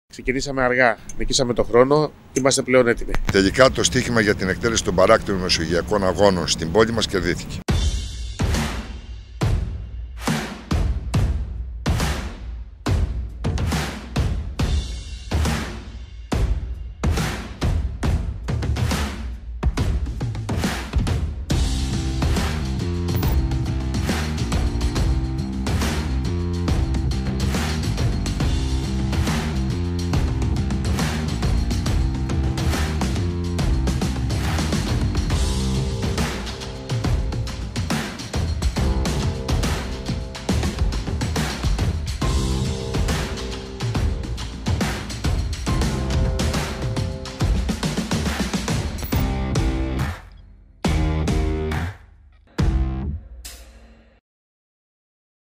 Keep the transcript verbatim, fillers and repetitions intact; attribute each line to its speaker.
Speaker 1: Ξεκινήσαμε αργά, νικήσαμε τον χρόνο, είμαστε πλέον έτοιμοι.
Speaker 2: Τελικά το στοίχημα για την εκτέλεση των παράκτιων μεσογειακών αγώνων στην πόλη μας κερδίθηκε.